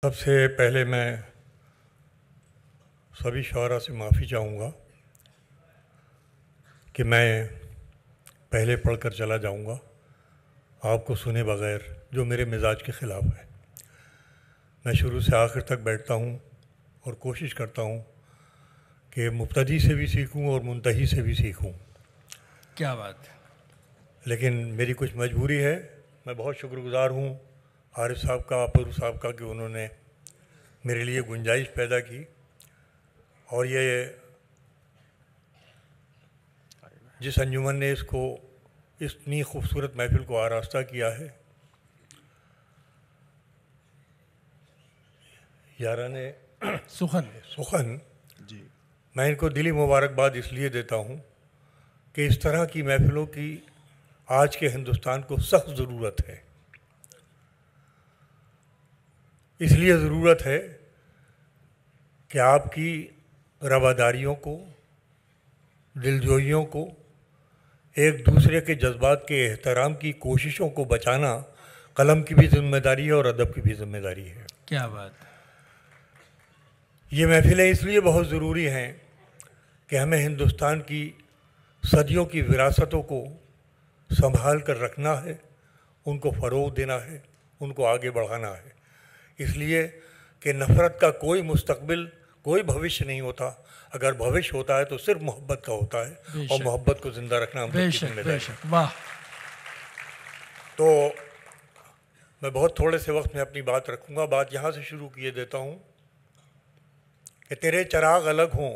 सबसे पहले मैं सभी शुअरा से माफ़ी चाहूँगा कि मैं पहले पढ़कर चला जाऊँगा आपको सुने बग़ैर, जो मेरे मिजाज के ख़िलाफ़ है। मैं शुरू से आखिर तक बैठता हूँ और कोशिश करता हूँ कि मुब्तदी से भी सीखूँ और मुंतही से भी सीखूँ। क्या बात है। लेकिन मेरी कुछ मजबूरी है। मैं बहुत शुक्रगुज़ार हूँ आरिफ साहब का, अपूर्व साहब का, कि उन्होंने मेरे लिए गुंजाइश पैदा की और ये जिस अंजुमन ने इसको इतनी खूबसूरत महफिल को आरास्ता किया है, यारान-ए-सुखन जी, मैं इनको दिली मुबारकबाद इसलिए देता हूँ कि इस तरह की महफिलों की आज के हिंदुस्तान को सख्त ज़रूरत है। इसलिए ज़रूरत है कि आपकी रवादारियों को, दिलजोइयों को, एक दूसरे के जज्बात के एहतराम की कोशिशों को बचाना कलम की भी ज़िम्मेदारी है और अदब की भी ज़िम्मेदारी है। क्या बात है। ये महफिलें इसलिए बहुत ज़रूरी हैं कि हमें हिंदुस्तान की सदियों की विरासतों को संभाल कर रखना है, उनको फ़रोग़ देना है, उनको आगे बढ़ाना है। इसलिए कि नफ़रत का कोई मुस्तक़बिल, कोई भविष्य नहीं होता। अगर भविष्य होता है तो सिर्फ मोहब्बत का होता है और मोहब्बत को ज़िंदा रखना हम सबकी जिम्मेदारी है। वाह। तो मैं बहुत थोड़े से वक्त में अपनी बात रखूँगा। बात यहाँ से शुरू किए देता हूँ कि तेरे चिराग अलग हों,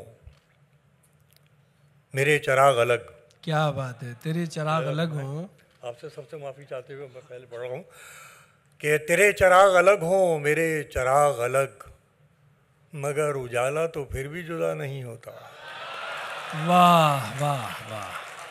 मेरे चिराग अलग। क्या बात है। तेरे चिराग अलग हों। आपसे सबसे माफ़ी चाहते हुए मैं पहले पढ़ रहा हूँ कि तेरे चिराग अलग हों, मेरे चिराग अलग, मगर उजाला तो फिर भी जुदा नहीं होता। वाह वाह वाह।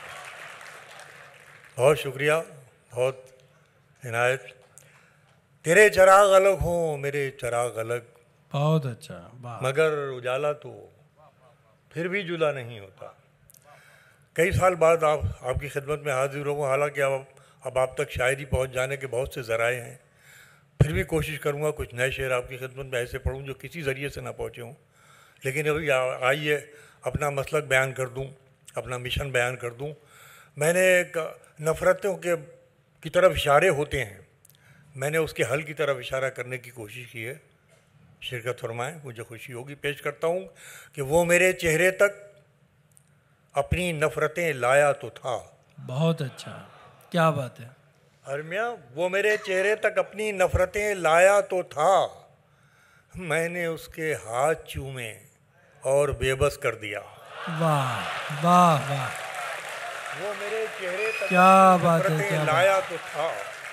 बहुत शुक्रिया, बहुत इनायत। तेरे चिराग अलग हों, मेरे चिराग अलग, बहुत अच्छा। वाह। मगर उजाला तो फिर भी जुदा नहीं होता। कई साल बाद आपकी खिदमत में हाजिर हूँ। हालांकि अब आप तक शायरी पहुँच जाने के बहुत से ज़राए हैं, फिर भी कोशिश करूँगा कुछ नए शेर आपकी खिदमत में ऐसे पढ़ूँ जो किसी ज़रिए से ना पहुँचे हों। लेकिन अभी आइए अपना मसलक बयान कर दूँ, अपना मिशन बयान कर दूँ। मैंने नफ़रतों की तरफ इशारे होते हैं, मैंने उसके हल की तरफ इशारा करने की कोशिश की है। शिरकत फरमाएँ, मुझे खुशी होगी। पेश करता हूँ कि वो मेरे चेहरे तक अपनी नफ़रतें लाया तो था। बहुत अच्छा। क्या बात है। अरमिया, वो मेरे चेहरे तक अपनी नफ़रतें लाया तो था, मैंने उसके हाथ चूमे और बेबस कर दिया। वाह वाह वाह। वो मेरे चेहरे तक क्या अपनी बात है। नफ़रतें क्या लाया तो था,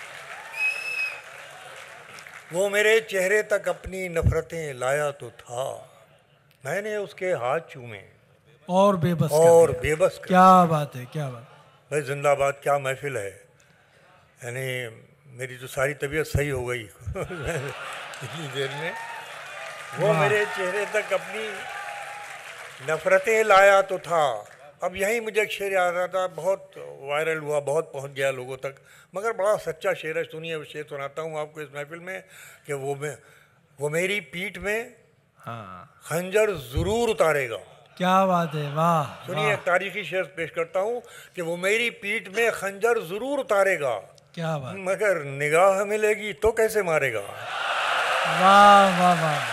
वो मेरे चेहरे तक अपनी नफ़रतें लाया तो था, मैंने उसके हाथ चूमे और बेबस और कर दिया। बेबस कर। क्या बात है। क्या बात। भाई जिंदाबाद, क्या महफिल है। यानी मेरी तो सारी तबीयत सही हो गई इतनी देर में। वो मेरे चेहरे तक अपनी नफ़रतें लाया तो था। अब यही मुझे एक शेर याद आ रहा था, बहुत वायरल हुआ, बहुत पहुंच गया लोगों तक, मगर बड़ा सच्चा शेर है। सुनिए, वो शेर सुनाता हूँ आपको इस महफिल में कि वो मेरी पीठ में खंजर ज़रूर उतारेगा। क्या बात है। वाह। सुनिए, एक तारीखी शेर पेश करता हूँ कि वो मेरी पीठ में खंजर ज़रूर उतारेगा, क्या बात। मगर निगाह मिलेगी तो कैसे मारेगा। वाह वाह वाह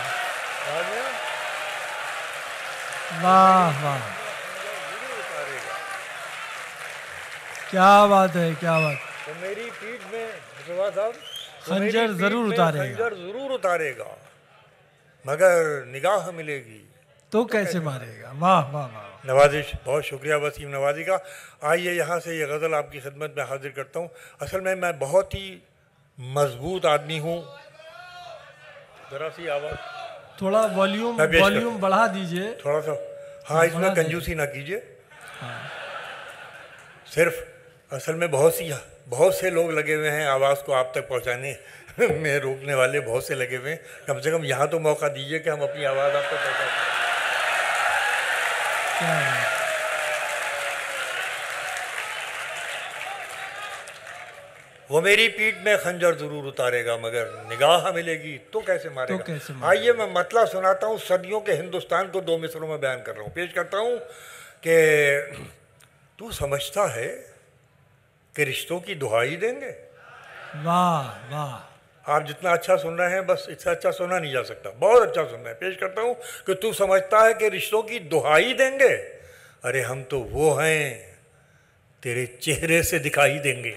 वाह वाह। क्या बात है। क्या बात। तो मेरी पीठ में खंजर जरूर उतारेगा, खंजर ज़रूर उतारेगा, मगर निगाह मिलेगी तो कैसे मारेगा। वाह वाह वाह। नवाजिश। बहुत शुक्रिया वसीम नवाजी का। आइए यहाँ से ये गज़ल आपकी खिदमत में हाजिर करता हूँ। असल में मैं बहुत ही मजबूत आदमी हूँ। ज़रा सी आवाज़, थोड़ा वॉल्यूम बढ़ा दीजिए थोड़ा सा। हाँ, इसमें कंजूसी ना कीजिए। सिर्फ असल में बहुत से लोग लगे हुए हैं आवाज़ को आप तक पहुँचाने में, रोकने वाले बहुत से लगे हुए हैं। कम से कम यहाँ तो मौका दीजिए कि हम अपनी आवाज़ आप तक पहुँचा सकें। वो मेरी पीठ में खंजर जरूर उतारेगा मगर निगाह मिलेगी तो कैसे मारेगा। आइए मैं मतला सुनाता हूँ, सदियों के हिंदुस्तान को 2 मिसरों में बयान कर रहा हूँ। पेश करता हूँ कि तू समझता है कि रिश्तों की दुहाई देंगे। वाह वाह, आप जितना अच्छा सुन रहे हैं बस इससे अच्छा सुना नहीं जा सकता, बहुत अच्छा सुन रहे हैं। पेश करता हूँ कि तू समझता है कि रिश्तों की दुहाई देंगे, अरे हम तो वो हैं तेरे चेहरे से दिखाई देंगे।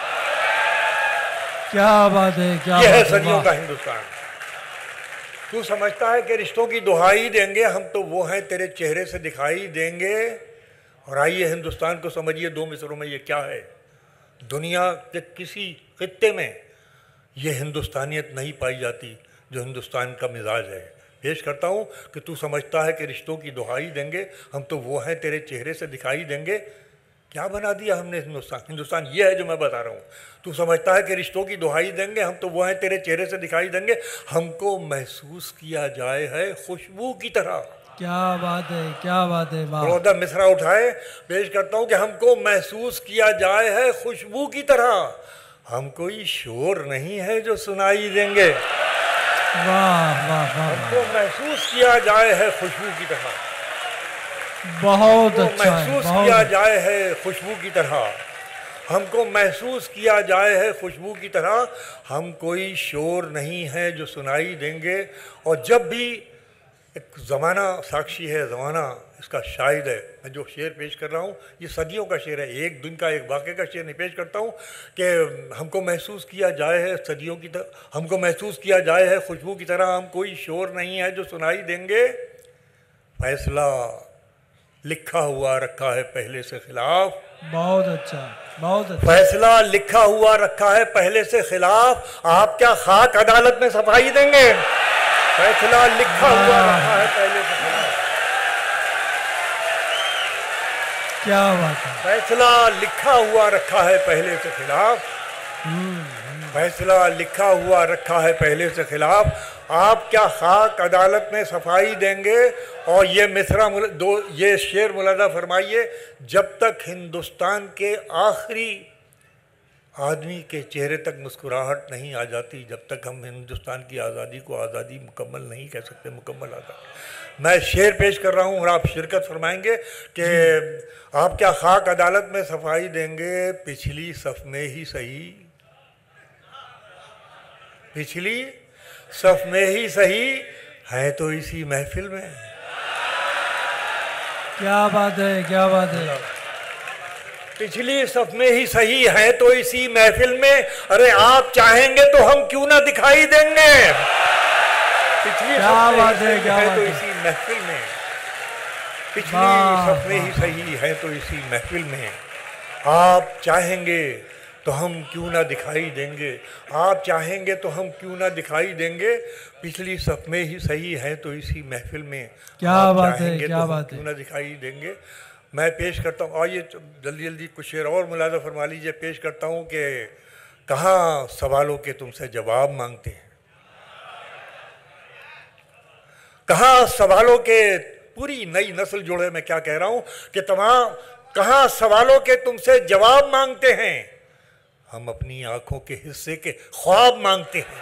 क्या बात है, क्या यह बात है है, सदियों वाह। का हिंदुस्तान। तू समझता है कि रिश्तों की दुहाई देंगे, हम तो वो हैं तेरे चेहरे से दिखाई देंगे। और आइए हिंदुस्तान को समझिए 2 मिसरों में ये क्या है। दुनिया के किसी खित्ते में ये हिंदुस्तानियत नहीं पाई जाती जो हिंदुस्तान का मिजाज है। पेश करता हूँ कि तू समझता है कि रिश्तों की दुहाई देंगे, हम तो वो हैं तेरे चेहरे से दिखाई देंगे। क्या बना दिया हमने हिंदुस्तान? हिंदुस्तान ये है जो मैं बता रहा हूँ। तू समझता है कि रिश्तों की दुहाई देंगे, हम तो वो हैं तेरे चेहरे से दिखाई देंगे। हमको महसूस किया जाए है खुशबू की तरह। क्या बात है, क्या बात है, वाह। बड़ौदा मिसरा उठाए, पेश करता हूँ कि हमको महसूस किया जाए है खुशबू की तरह। हम कोई शोर नहीं है जो सुनाई देंगे। वाह वाह वाह, हमको महसूस किया जाए है खुशबू की तरह। बहुत अच्छा है, महसूस बहुत किया जाए है खुशबू की तरह। हमको महसूस किया जाए है खुशबू की तरह। हम कोई शोर नहीं है जो सुनाई देंगे। और जब भी एक ज़माना साक्षी है, ज़माना इसका शाहिद है। मैं जो शेर पेश कर रहा हूँ ये सदियों का शेर है, एक दिन का एक वाक़े का शेर नहीं पेश करता हूँ कि हमको महसूस किया जाए है सदियों की तरह, हमको महसूस किया जाए है खुशबू की तरह। हम कोई शोर नहीं है जो सुनाई देंगे। फैसला लिखा हुआ रखा है पहले से खिलाफ। बहुत अच्छा, बहुत अच्छा। फैसला लिखा हुआ रखा है पहले से खिलाफ। आप क्या खाक अदालत में सफाई देंगे? फैसला लिखा हुआ रखा है पहले से खिलाफ। क्या बात है, फैसला लिखा हुआ रखा है पहले से खिलाफ। फैसला लिखा हुआ रखा है पहले से खिलाफ। आप क्या खाक अदालत में सफाई देंगे? और ये मिसरा ये शेर मुलादा फरमाइए, जब तक हिंदुस्तान के आखिरी आदमी के चेहरे तक मुस्कुराहट नहीं आ जाती, जब तक हम हिंदुस्तान की आज़ादी को आज़ादी मुकम्मल नहीं कह सकते, मुकम्मल आज़ादी। मैं शेर पेश कर रहा हूँ और आप शिरकत फरमाएंगे कि आप क्या खाक अदालत में सफाई देंगे? पिछली सफ में ही सही, पिछली सफ में ही सही है तो इसी महफिल में। क्या बात है, क्या बात है। पिछली सफ में ही सही है तो इसी महफिल में। अरे आप चाहेंगे तो हम क्यों ना दिखाई देंगे। पिछली क्या बात है, क्या बात तो है। इसी महफिल में। पिछली सफ में ही सही है तो इसी महफिल में। आप चाहेंगे तो हम क्यों ना दिखाई देंगे। आप चाहेंगे तो हम क्यों ना दिखाई देंगे। पिछली सफ में ही सही है तो इसी महफिल में। क्या आप बात है, चाहेंगे क्या तो हम बात है। क्यों ना दिखाई देंगे। मैं पेश करता हूँ, आइए जल्दी जल्दी कुछ शेर और मुलाजा फरमा लीजिए। पेश करता हूँ कि कहाँ सवालों के तुमसे जवाब मांगते हैं, कहाँ सवालों के, पूरी नई नस्ल जोड़े। मैं क्या कह रहा हूँ कि तमाम कहाँ सवालों के तुमसे जवाब मांगते हैं, हम अपनी आंखों के हिस्से के ख्वाब मांगते हैं।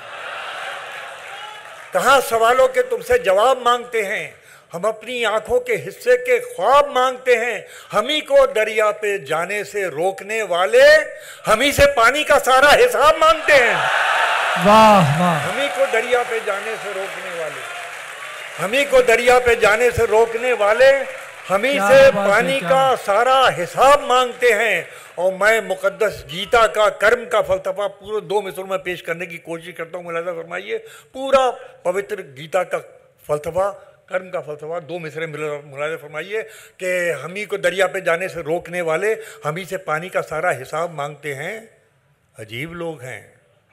कहाँ सवालों के तुमसे जवाब मांगते हैं, हम अपनी आंखों के हिस्से के ख्वाब मांगते हैं। हम ही को दरिया पे जाने से रोकने वाले, हम ही से पानी का सारा हिसाब मांगते हैं। वाह वाह, हम ही को दरिया पे जाने से रोकने वाले, हम ही को दरिया पे जाने से रोकने वाले, हम ही से पानी का सारा हिसाब मांगते हैं। और मैं मुकद्दस गीता का कर्म का फलसफा पूरे 2 मिसरों में पेश करने की कोशिश करता हूँ। मुलाजा फरमाइए, पूरा पवित्र गीता का फलसफा, कर्म का फलसफा 2 मिसरे मुलाजा फरमाइए कि हम ही को दरिया पे जाने से रोकने वाले, हम ही से पानी का सारा हिसाब मांगते हैं। अजीब लोग हैं,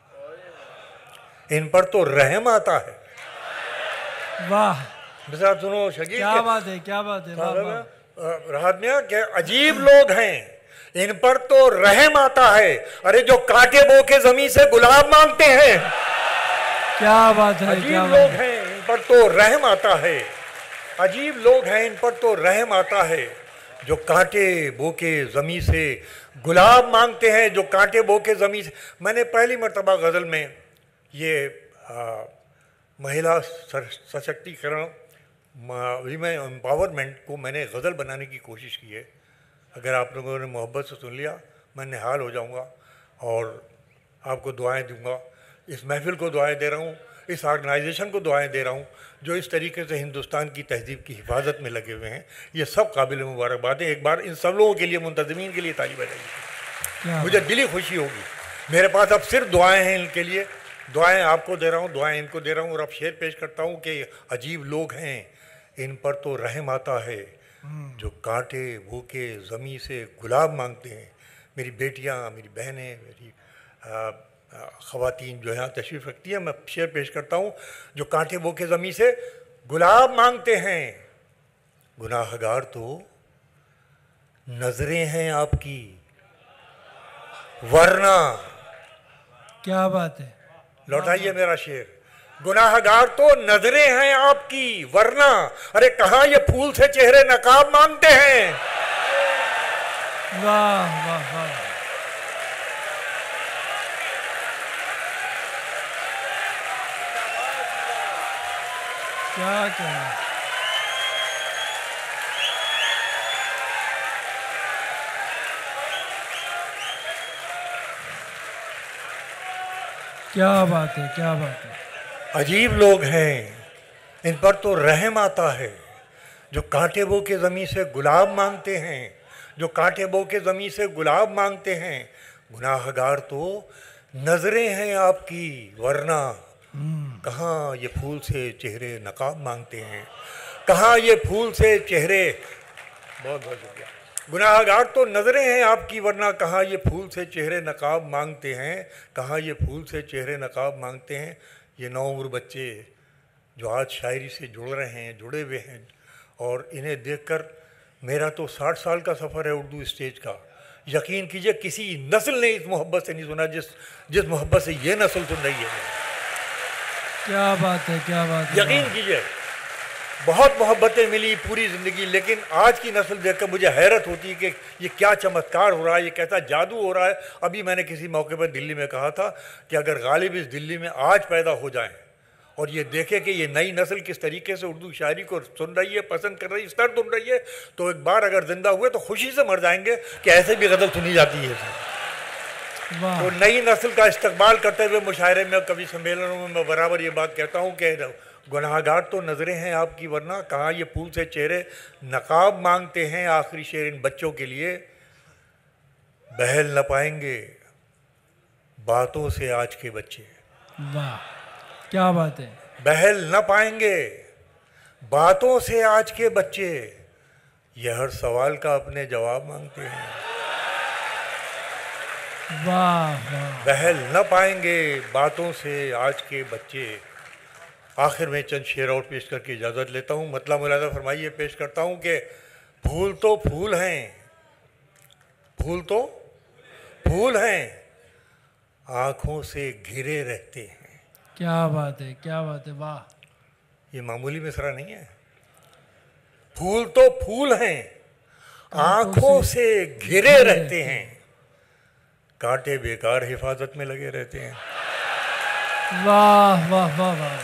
इन पर तो रहम आता है। वाह, मिसाल सुनो शकील, क्या बात है, क्या बात है। वाह वाह, राहत में क्या अजीब लोग हैं, इन पर तो रहम आता है। अरे जो काटे बो के जमीन से गुलाब मांगते हैं, क्या बात है, क्या अजीब बात लोग है। हैं, इन पर तो रहम आता है। अजीब लोग हैं, इन पर तो रहम आता है। जो कांटे बोके ज़मी से गुलाब मांगते हैं, जो कांटे बोके ज़मी से। मैंने पहली मर्तबा गज़ल में ये महिला सशक्तिकरण, वीमेन एम्पावरमेंट को मैंने गज़ल बनाने की कोशिश की है। अगर आप लोगों ने मोहब्बत से सुन लिया, मैं निहाल हो जाऊंगा और आपको दुआएं दूंगा। इस महफ़िल को दुआएं दे रहा हूँ, इस ऑर्गेनाइजेशन को दुआएं दे रहा हूँ जो इस तरीके से हिंदुस्तान की तहज़ीब की हिफाजत में लगे हुए हैं। ये सब काबिल मुबारकबाद है। एक बार इन सब लोगों के लिए, मुंतज़मीन के लिए ताली बजाइए। मुझे दिली खुशी होगी। मेरे पास अब सिर्फ दुआएँ हैं इनके लिए। दुआएँ आपको दे रहा हूँ, दुआएँ इनको दे रहा हूँ। और अब शेर पेश करता हूँ कि अजीब लोग हैं, इन पर तो रहम आता है, जो कांटे भूखे ज़मी से गुलाब मांगते हैं। मेरी बेटियाँ, मेरी बहनें, मेरी ख़वातीन जो यहाँ तशरीफ़ रखती हैं, मैं शेर पेश करता हूँ। जो कांटे भूखे ज़मी से गुलाब मांगते हैं, गुनाहगार तो नज़रें हैं आपकी, वरना। क्या बात है, लौटाइए मेरा शेर। गुनाहगार तो नजरें हैं आपकी, वरना। अरे कहाँ ये फूल से चेहरे नकाब मांगते हैं। वाह वाह वाह, क्या कहना। क्या बात है, क्या बात है। अजीब लोग हैं, इन पर तो रहम आता है, जो कांटे बो के ज़मीं से गुलाब मांगते हैं, जो कांटे बो के ज़मीं से गुलाब मांगते हैं। गुनाहगार तो नजरें हैं आपकी, वरना। कहाँ ये फूल से चेहरे नकाब मांगते हैं, कहाँ ये फूल से चेहरे। बहुत बहुत शुक्रिया। गुनाहगार तो नज़रें हैं आपकी, वरना कहाँ ये फूल से चेहरे नकाब मांगते हैं, कहाँ ये फूल से चेहरे नकाब मांगते हैं। ये नौउम्र बच्चे जो आज शायरी से जुड़ रहे हैं, जुड़े हुए हैं, और इन्हें देखकर मेरा तो 60 साल का सफ़र है उर्दू स्टेज का। यकीन कीजिए किसी नस्ल ने इस मोहब्बत से नहीं सुना जिस मोहब्बत से ये नस्ल सुन रही है। क्या बात है, क्या बात है। यकीन कीजिए बहुत मोहब्बतें मिली पूरी ज़िंदगी, लेकिन आज की नस्ल देखकर मुझे हैरत होती है कि ये क्या चमत्कार हो रहा है, ये कैसा जादू हो रहा है। अभी मैंने किसी मौके पर दिल्ली में कहा था कि अगर गालिब इस दिल्ली में आज पैदा हो जाएं और ये देखे कि ये नई नस्ल किस तरीके से उर्दू शायरी को सुन रही है, पसंद कर रही है, स्तर सुन रही है, तो एक बार अगर जिंदा हुए तो खुशी से मर जाएंगे कि ऐसे भी गज़ल सुनी जाती है। तो नई नस्ल का इस्तकबाल करते हुए मुशायरे में, कवि सम्मेलनों में मैं बराबर ये बात कहता हूँ कि गुनाहगार तो नज़रें हैं आपकी, वरना कहाँ ये फूल से चेहरे नकाब मांगते हैं। आखिरी शेर इन बच्चों के लिए। बहल न पाएंगे बातों से आज के बच्चे। वाह, क्या बात है। बहल न पाएंगे बातों से आज के बच्चे, ये हर सवाल का अपने जवाब मांगते हैं। वाह वाह। बहल न पाएंगे बातों से आज के बच्चे। आखिर में चंद शेर और पेश करके इजाज़त लेता हूँ। मतलब मुलाज़ा फरमाइए, पेश करता हूँ कि फूल तो फूल हैं, फूल तो फूल हैं, आँखों से घिरे रहते हैं। क्या बात है, क्या बात है। वाह, ये मामूली मिसरा नहीं है। फूल तो फूल हैं, आँखों से घिरे रहते हैं, कांटे बेकार हिफाजत में लगे रहते हैं। वाह वाह वाह वाह।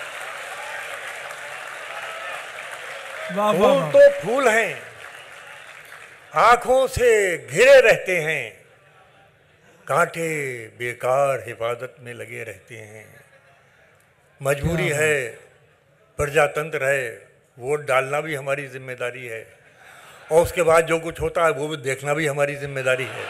फूल तो फूल हैं, आँखों से घिरे रहते हैं, कांटे बेकार हिफाजत में लगे रहते हैं। मजबूरी है, प्रजातंत्र है, वोट डालना भी हमारी जिम्मेदारी है, और उसके बाद जो कुछ होता है वो भी देखना भी हमारी जिम्मेदारी है।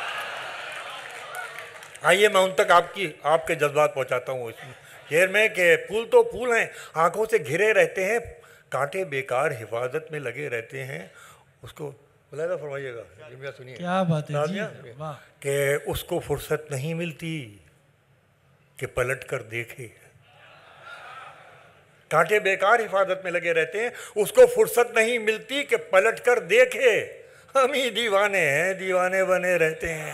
आइए मैं उन तक आपके जज्बात पहुंचाता हूँ इसमें शेर में कि फूल तो फूल हैं, आँखों से घिरे रहते हैं, कांटे बेकार हिफाजत में लगे रहते हैं। उसको बुलाया फरमाइएगा, सुनिए। क्या बात है जी, वाह। कि उसको फुर्सत नहीं मिलती कि पलट कर देखे। कांटे बेकार हिफाजत में लगे रहते हैं, उसको फुर्सत नहीं मिलती कि पलट कर देखे। हम ही दीवाने हैं, दीवाने बने रहते हैं।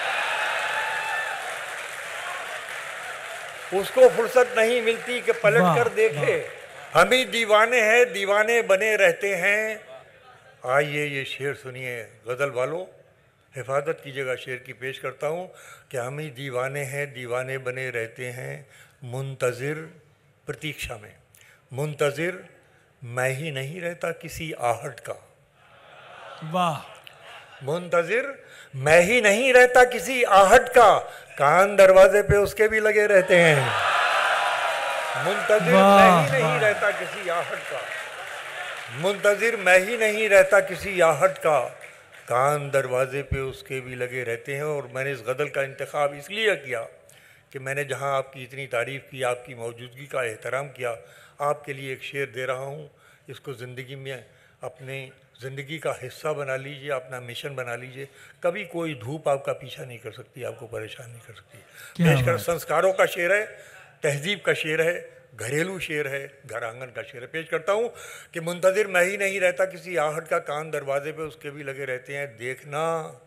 उसको फुर्सत नहीं मिलती कि पलट कर देखे। हम ही दीवाने हैं, दीवाने बने रहते हैं। आइए ये शेर सुनिए गज़ल वालों, हिफाजत कीजिएगा शेर की। पेश करता हूँ कि हम ही दीवाने हैं, दीवाने बने रहते हैं मुंतज़िर प्रतीक्षा में। मुंतज़िर मैं ही नहीं रहता किसी आहट का। वाह। मुंतज़िर मैं ही नहीं रहता किसी आहट का, कान दरवाजे पे उसके भी लगे रहते हैं। मुंतज़िर मैं ही नहीं रहता किसी आहट का, मुंतज़िर मैं ही नहीं रहता किसी आहट का, कान दरवाजे पे उसके भी लगे रहते हैं। और मैंने इस गज़ल का इंतखाब इसलिए किया कि मैंने जहाँ आपकी इतनी तारीफ़ की, आपकी मौजूदगी का एहतराम किया, आपके लिए एक शेर दे रहा हूँ। इसको ज़िंदगी में अपने ज़िंदगी का हिस्सा बना लीजिए, अपना मिशन बना लीजिए। कभी कोई धूप आपका पीछा नहीं कर सकती, आपको परेशान नहीं कर सकती। पेश कर, संस्कारों का शेर है, तहज़ीब का शेर है, घरेलू शेर है, घर आंगन का शेर है। पेश करता हूँ कि मुंतज़िर मैं ही नहीं रहता किसी आहट का, कान दरवाजे पे उसके भी लगे रहते हैं। देखना,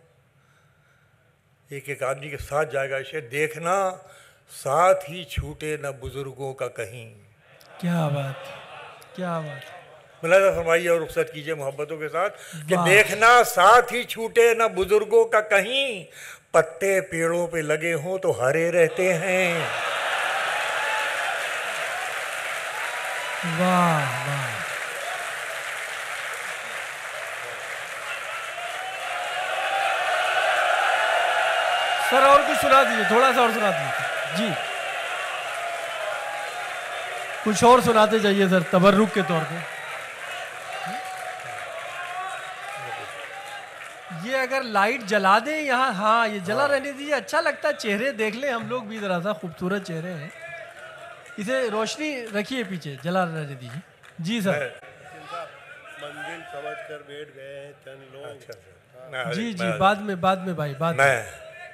एक एक आदमी के साथ जाएगा शेर। देखना साथ ही छूटे न बुज़ुर्गों का कहीं। क्या बात, क्या बात। मुलाज़ा फरमाइए और रुखसत कीजिए मोहब्बतों के साथ कि देखना साथ ही छूटे न बुज़ुर्गों का कहीं, पत्ते पेड़ों पे लगे हों तो हरे रहते हैं। वाह वाह। सर और कुछ सुना दीजिए, थोड़ा सा और सुना दीजिए जी। कुछ और सुनाते जाइए सर, तबर्रुक के तौर पे। ये अगर लाइट जला दें यहाँ, हाँ ये जला रहने दीजिए, अच्छा लगता है। चेहरे देख लें हम लोग भी जरा सा, खूबसूरत चेहरे हैं। इसे रोशनी रखिए पीछे, जला रहने दीजिए जी सर। मंजिल समझ कर बैठ गए हैं चंद लोग। अच्छा जी जी, बाद में भाई, बाद में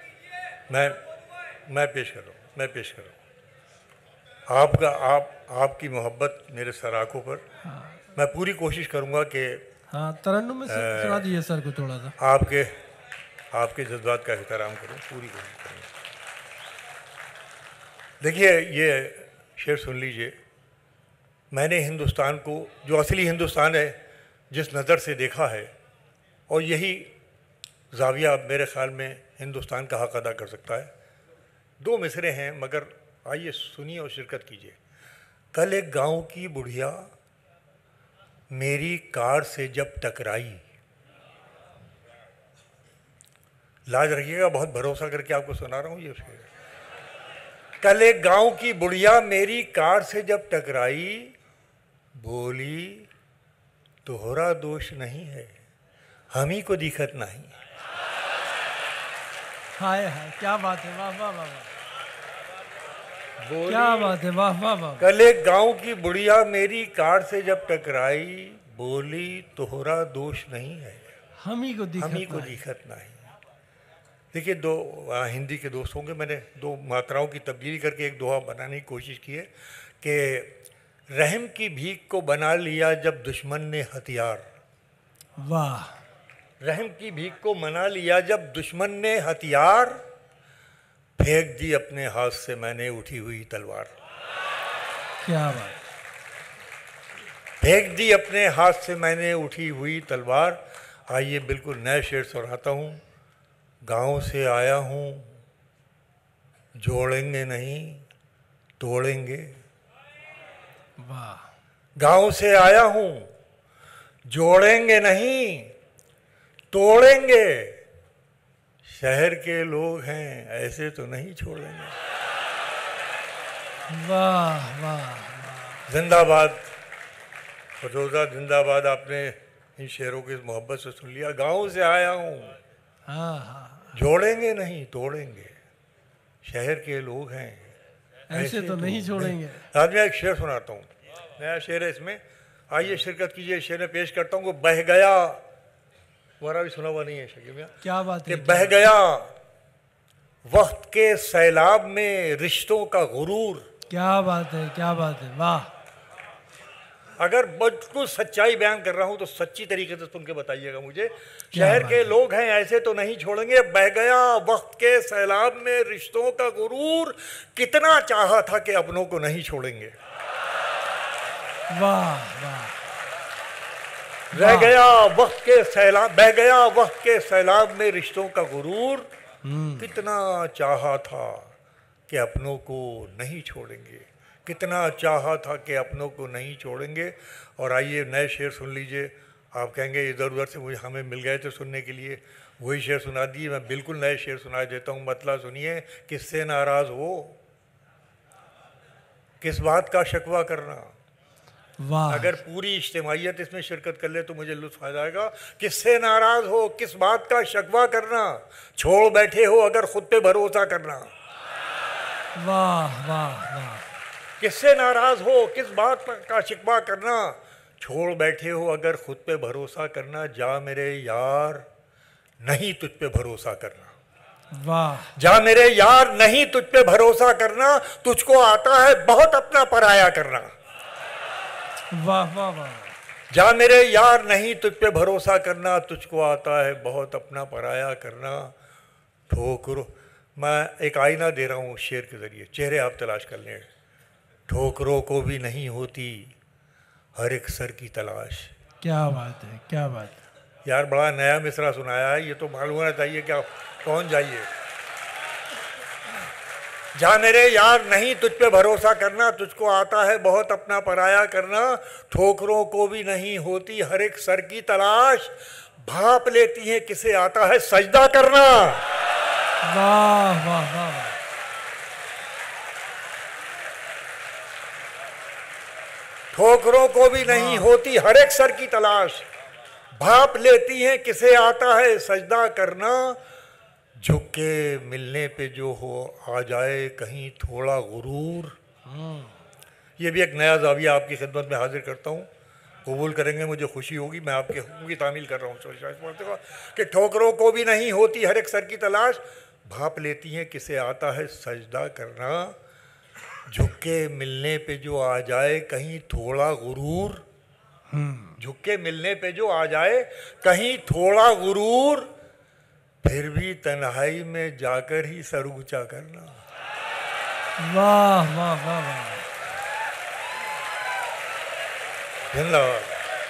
मैं पेश कर रहा हूँ, मैं पेश कर रहा हूँ। आपकी मोहब्बत मेरे सर आँखों पर। हाँ। मैं पूरी कोशिश करूँगा कि हाँ तरन्नुम में सुना दीजिए सर को थोड़ा सा। आपके जज्बात का एहतराम करूँ, पूरी कोशिश करूँगा। देखिए ये शेर सुन लीजिए। मैंने हिंदुस्तान को, जो असली हिंदुस्तान है, जिस नज़र से देखा है, और यही ज़ाविया मेरे ख़्याल में हिंदुस्तान का हक़ अदा कर सकता है। दो मिसरे हैं, मगर आइए सुनिए और शिरकत कीजिए। कल एक गांव की बुढ़िया मेरी कार से जब टकराई, लाज रखिएगा, बहुत भरोसा करके आपको सुना रहा हूँ ये शेर। कल एक गांव की बुढ़िया मेरी कार से जब टकराई, बोली तोहरा दोष नहीं है, हम ही को दिक्कत नहीं। हाय हाय, क्या बात है, वाह वाह वाह, क्या बात है, वाह वाह वाह। कल एक गांव की बुढ़िया मेरी कार से जब टकराई, बोली तोहरा दोष नहीं है, हम ही को दिक्कत नहीं। देखिए, दो हिंदी के दोस्त होंगे, मैंने दो मात्राओं की तब्दीली करके एक दोहा बनाने की कोशिश की है कि रहम की भीख को बना लिया जब दुश्मन ने हथियार। वाह। रहम की भीख को मना लिया जब दुश्मन ने हथियार, फेंक दी अपने हाथ से मैंने उठी हुई तलवार। क्या बात। फेंक दी अपने हाथ से मैंने उठी हुई तलवार। आइए बिल्कुल नए शेर सुनाता हूँ। गांव से आया हूँ, जोड़ेंगे नहीं तोड़ेंगे। वाह। गांव से आया हूँ, जोड़ेंगे नहीं तोड़ेंगे, शहर के लोग हैं ऐसे तो नहीं छोड़ेंगे। वाह वाह। जिंदाबाद फरोजा, जिंदाबाद। आपने इन शेरों की मोहब्बत से सुन लिया। गांव से आया हूँ, हाँ हाँ, जोड़ेंगे नहीं तोड़ेंगे, शहर के लोग हैं ऐसे तो नहीं छोड़ेंगे। आज मैं एक शेर सुनाता हूँ, नया शेर है इसमें। आइए शिरकत कीजिए। शेर में पेश करता हूँ। बह गया, तुम्हारा भी सुना हुआ नहीं है शकील मियां? क्या बात है। बह गया वक्त के सैलाब में रिश्तों का गुरूर। क्या बात है, क्या बात है, वाह। अगर बिल्कुल सच्चाई बयान कर रहा हूं तो सच्ची तरीके से सुन के बताइएगा मुझे। शहर के लोग हैं ऐसे तो नहीं छोड़ेंगे। बह गया वक्त के सैलाब में रिश्तों का गुरूर, कितना चाहा था कि अपनों को नहीं छोड़ेंगे। वाह वाह। रह गया वक्त के सैलाब, बह गया वक्त के सैलाब में रिश्तों का गुरूर। कितना चाहा था कि अपनों को नहीं छोड़ेंगे, कितना चाहा था कि अपनों को नहीं छोड़ेंगे। और आइए नए शेर सुन लीजिए। आप कहेंगे इधर उधर से मुझे हमें मिल गए थे सुनने के लिए, वही शेर सुना दिए। मैं बिल्कुल नए शेर सुना देता हूँ, मतलब सुनिए। किससे नाराज़ हो, किस बात का शिकवा करना। वाह, अगर पूरी इज्तिमाइयत इसमें शिरकत कर ले तो मुझे लुत्फ़ आ जाएगा। किससे नाराज़ हो, किस बात का शिकवा करना, छोड़ बैठे हो अगर खुद पे भरोसा करना। वाह वाह वाह। किससे नाराज़ हो, किस बात का शिकवा करना, छोड़ बैठे हो अगर खुद पे भरोसा करना। जा मेरे यार नहीं तुझ पे भरोसा करना, वाह जा मेरे यार नहीं तुझ पे भरोसा करना। तुझको आता है बहुत अपना पराया करना। वाह वाह वाह। जा मेरे यार नहीं तुझ पे भरोसा करना, तुझको आता है बहुत अपना पराया करना। ठोकरो, मैं एक आईना दे रहा हूँ शेर के ज़रिए, चेहरे आप तलाश कर लें। ठोकरों को भी नहीं होती हर एक सर की तलाश। क्या बात है, क्या बात है। यार बड़ा नया मिसरा सुनाया है, ये तो मालूम होना चाहिए क्या कौन जाइए। जा मेरे यार नहीं तुझ पे भरोसा करना, तुझको आता है बहुत अपना पराया करना। ठोकरों को भी नहीं होती हर एक सर की तलाश, भाप लेती है किसे आता है सजदा करना। वाह वाह वाह वाह। ठोकरों को भी नहीं होती हर एक सर की तलाश, भाप लेती हैं किसे आता है सजदा करना। झुक के मिलने पे जो हो आ जाए कहीं थोड़ा गुरूर। ये भी एक नया ज़ाविया आपकी खिदमत में हाजिर करता हूँ, कबूल करेंगे मुझे खुशी होगी। मैं आपके हुक्म की तामील कर रहा हूँ कि ठोकरों को भी नहीं होती हर एक सर की तलाश, भाप लेती हैं किसे आता है सजदा करना। झुक के मिलने पे जो आ जाए कहीं थोड़ा गुरूर, झुक के मिलने पे जो आ जाए कहीं थोड़ा गुरूर, फिर भी तन्हाई में जाकर ही सर ऊंचा करना। वाह वाह वाह वाह। धन्यवाद।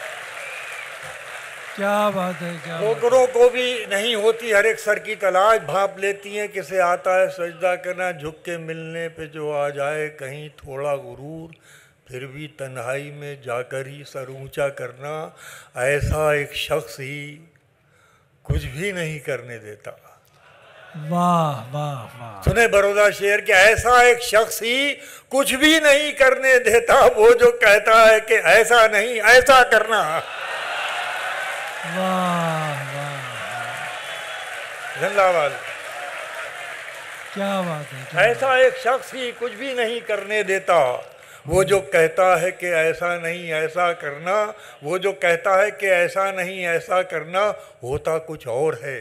क्या बात है, क्या बात है। ठोकरों को भी नहीं होती हर एक सर की तलाश, भाप लेती हैं किसे आता है सजदा करना। झुक के मिलने पे जो आ जाए कहीं थोड़ा गुरूर, फिर भी तन्हाई में जाकर ही सर ऊंचा करना। ऐसा एक शख्स ही कुछ भी नहीं करने देता। वाह वाह वाह। सुने बरोदा शेर के, ऐसा एक शख्स ही कुछ भी नहीं करने देता, वो जो कहता है कि ऐसा नहीं ऐसा करना। वाह वाह। धन्यवाद। क्या बात है, क्या ऐसा एक शख्स ही कुछ भी नहीं करने देता, वो जो कहता है कि ऐसा नहीं ऐसा करना। वो जो कहता है कि ऐसा नहीं ऐसा करना, होता कुछ और है।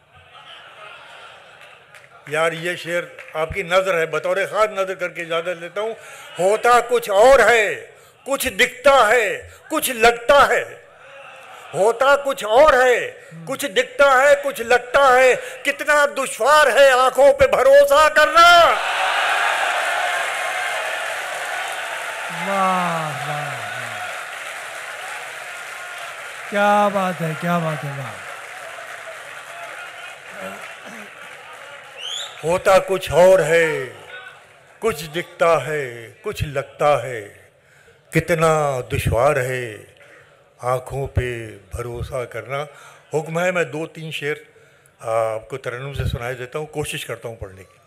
यार ये शेर आपकी नज़र है, बतौर ख़ास नज़र करके इजाज़त लेता हूँ। होता कुछ और है, कुछ दिखता है, कुछ लगता है। होता कुछ और है, कुछ दिखता है, कुछ लगता है। कितना दुश्वार है आंखों पे भरोसा करना। वाह वाह वाह। क्या बात है, क्या बात है। वाह। होता कुछ और है, कुछ दिखता है, कुछ लगता है। कितना दुश्वार है आँखों पे भरोसा करना। हुक्म है मैं 2-3 शेर आपको तरन्नुम से सुनाई देता हूँ, कोशिश करता हूँ पढ़ने की।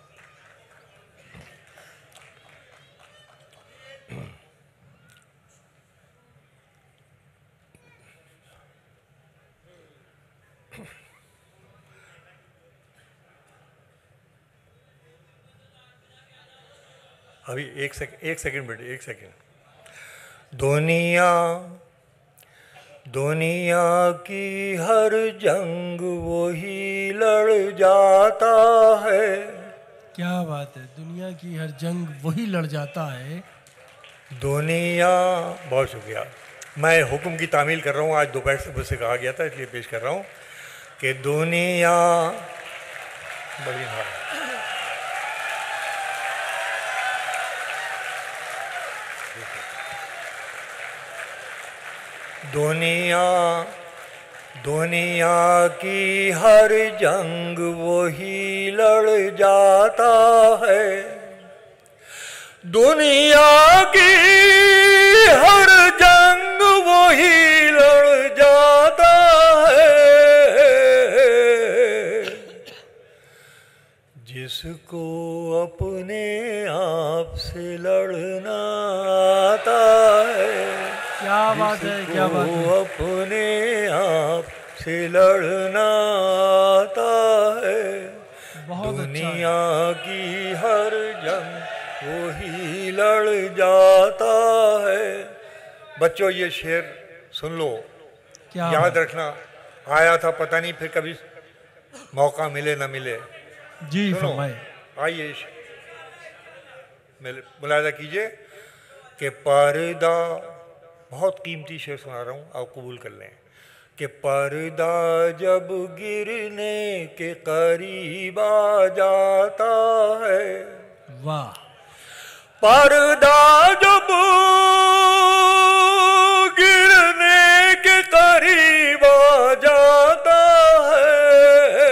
अभी एक सेकंड बेटे, एक सेकंड। दुनिया की हर जंग वही लड़ जाता है। क्या बात है, दुनिया की हर जंग वही लड़ जाता है। दुनिया, बहुत शुक्रिया। मैं हुक्म की तामील कर रहा हूँ, आज दोपहर से मुझसे कहा गया था इसलिए पेश कर रहा हूँ कि दुनिया बड़ी हाँ दुनिया दुनिया की हर जंग वही लड़ जाता है, दुनिया की हर जंग वही लड़ जाता है, जिसको अपने आप से लड़ना आता है। क्या बात है, क्या बात है। अपने आप से लड़ना आता है, बहुत दुनिया की हर जंग वही लड़ जाता है। बच्चों ये शेर सुन लो, क्या याद रखना। आया था पता नहीं फिर कभी मौका मिले ना मिले। जी सुनो, फरमाइए। आइए मुलाजा कीजिए कि पर्दा, बहुत कीमती शेर सुना रहा हूँ, आप कबूल कर लें कि पर्दा जब गिरने के करीब आ जाता है, वाह, पर्दा जब गिरने के करीब आ जाता है,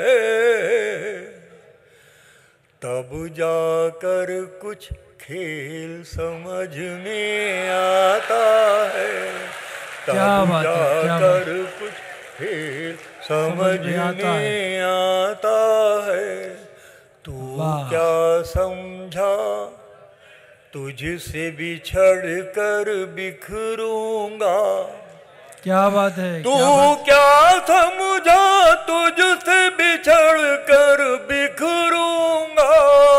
तब जाकर कुछ खेल समझ में आता है, तब जाकर कुछ खेल समझ में आता है। तू क्या समझा तुझसे बिछड़ कर बिखरूंगा, क्या बात है। तू क्या समझा तुझसे बिछड़ कर बिखरूंगा,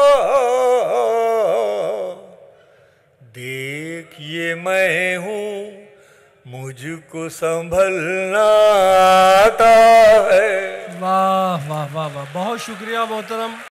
देखिए मैं हूँ मुझको संभलना आता है। वाह वाह वाह वाह, बहुत शुक्रिया मोहतरम